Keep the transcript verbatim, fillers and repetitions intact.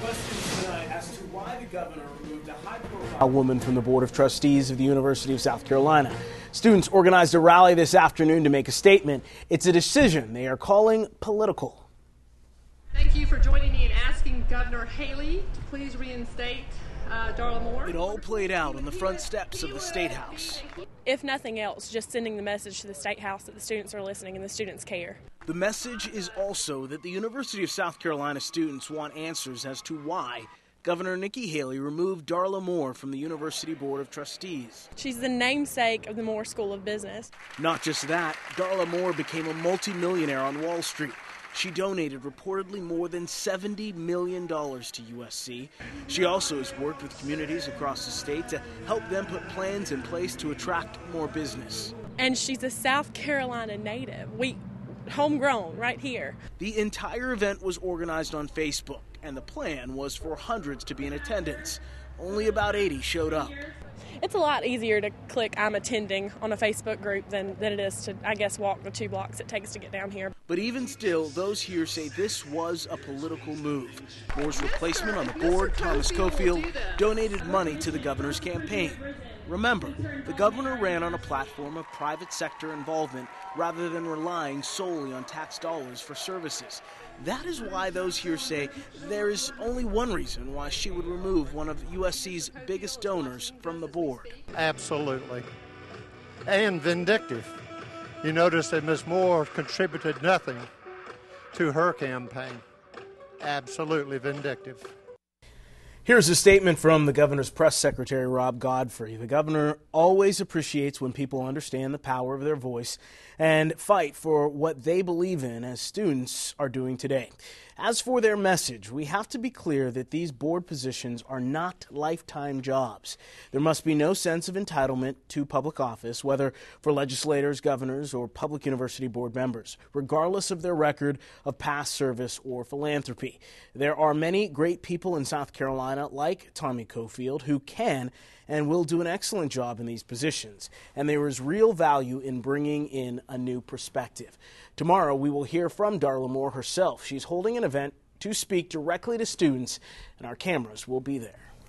Questions tonight as to why the governor removed a high-profile woman from the Board of Trustees of the University of South Carolina. Students organized a rally this afternoon to make a statement. It's a decision they are calling political. Thank you for joining me in asking Governor Haley to please reinstate uh, Darla Moore. It all played out on the front steps of the Statehouse. If nothing else, just sending the message to the Statehouse that the students are listening and the students care. The message is also that the University of South Carolina students want answers as to why Governor Nikki Haley removed Darla Moore from the University Board of Trustees. She's the namesake of the Moore School of Business. Not just that, Darla Moore became a multimillionaire on Wall Street. She donated reportedly more than seventy million dollars to U S C. She also has worked with communities across the state to help them put plans in place to attract more business. And she's a South Carolina native. We homegrown right here. The entire event was organized on Facebook, and the plan was for hundreds to be in attendance. Only about eighty showed up. It's a lot easier to click I'm attending on a Facebook group than, than it is to, I guess, walk the two blocks it takes to get down here. But even still, those here say this was a political move. Moore's replacement on the board, Thomas Cofield, donated money to the governor's campaign. Remember, the governor ran on a platform of private sector involvement rather than relying solely on tax dollars for services. That is why those here say there is only one reason why she would remove one of U S C's biggest donors from the board. Absolutely. And vindictive. You notice that Miz Moore contributed nothing to her campaign. Absolutely vindictive. Here's a statement from the governor's press secretary, Rob Godfrey. The governor always appreciates when people understand the power of their voice and fight for what they believe in, as students are doing today. As for their message, we have to be clear that these board positions are not lifetime jobs. There must be no sense of entitlement to public office, whether for legislators, governors, or public university board members, regardless of their record of past service or philanthropy. There are many great people in South Carolina, like Tommy Cofield, who can and will do an excellent job in these positions, and there is real value in bringing in a new perspective. Tomorrow, we will hear from Darla Moore herself. She's holding an event to speak directly to students, and our cameras will be there.